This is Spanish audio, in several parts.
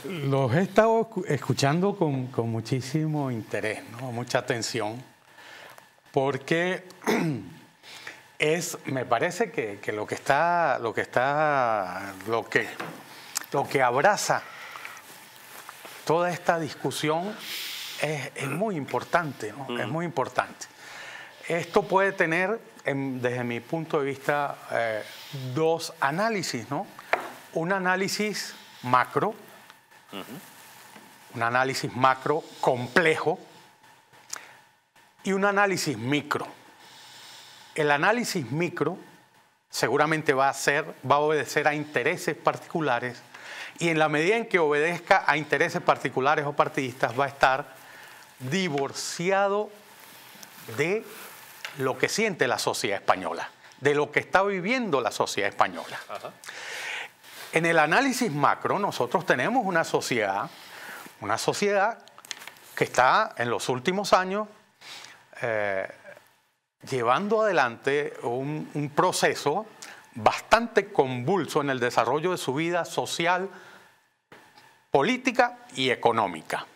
Los he estado escuchando con muchísimo interés, ¿no? Mucha atención, porque me parece que lo que abraza toda esta discusión es muy importante, ¿no? Es muy importante. Esto puede tener, desde mi punto de vista, dos análisis, ¿no? Un análisis macro, un análisis macro complejo y un análisis micro. El análisis micro seguramente va a obedecer a intereses particulares, y en la medida en que obedezca a intereses particulares o partidistas va a estar divorciado de lo que siente la sociedad española, de lo que está viviendo la sociedad española. Ajá. En el análisis macro nosotros tenemos una sociedad que está en los últimos años llevando adelante un proceso bastante convulso en el desarrollo de su vida social, política y económica.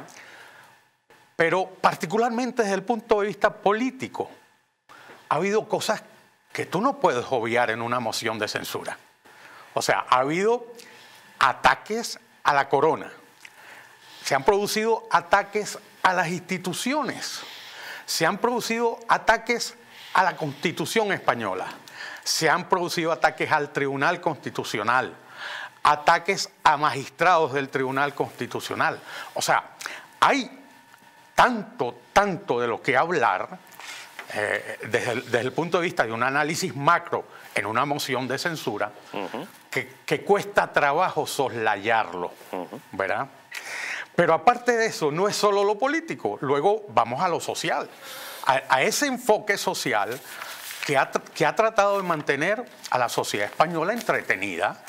Pero particularmente desde el punto de vista político, ha habido cosas que tú no puedes obviar en una moción de censura. O sea, ha habido ataques a la corona, se han producido ataques a las instituciones, se han producido ataques a la Constitución española, se han producido ataques al Tribunal Constitucional, ataques a magistrados del Tribunal Constitucional. O sea, hay tanto de lo que hablar desde el punto de vista de un análisis macro en una moción de censura, que cuesta trabajo soslayarlo, ¿verdad? Pero aparte de eso, no es solo lo político, luego vamos a lo social, a ese enfoque social que ha tratado de mantener a la sociedad española entretenida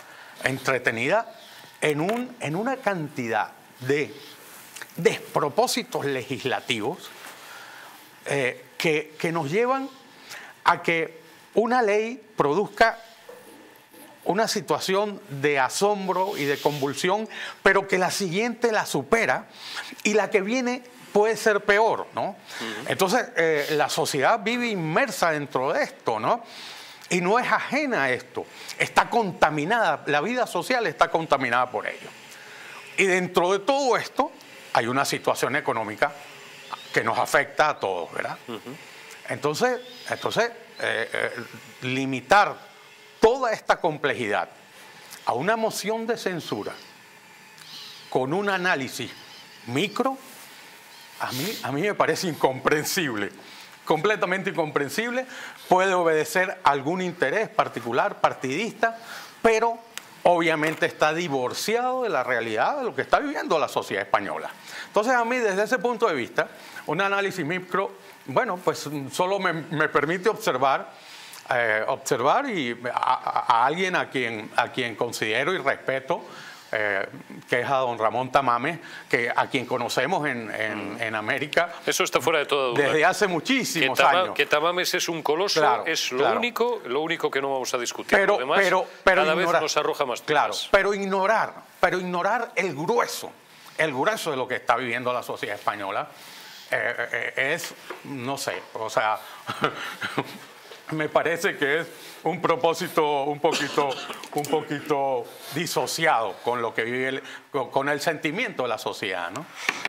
en una cantidad de despropósitos legislativos que nos llevan a que una ley produzca una situación de asombro y de convulsión, pero que la siguiente la supera y la que viene puede ser peor, ¿no? Entonces, la sociedad vive inmersa dentro de esto, ¿no? Y no es ajena a esto, está contaminada, la vida social está contaminada por ello. Y dentro de todo esto hay una situación económica que nos afecta a todos, ¿verdad? Entonces limitar toda esta complejidad a una moción de censura con un análisis micro, a mí me parece incomprensible, completamente incomprensible. Puede obedecer a algún interés particular, partidista, pero obviamente está divorciado de la realidad de lo que está viviendo la sociedad española. Entonces, a mí, desde ese punto de vista, un análisis micro, bueno, pues solo me permite observar y a alguien a quien considero y respeto, que es a don Ramón Tamames, a quien conocemos en América. Eso está fuera de toda duda. Desde hace muchísimos años. Que Tamames es un coloso, claro, es lo único que no vamos a discutir. Pero cada vez nos arroja más dudas. Claro, pero ignorar el grueso de lo que está viviendo la sociedad española es, no sé, o sea, me parece que es un propósito un poquito disociado con lo que vive con el sentimiento de la sociedad, ¿no?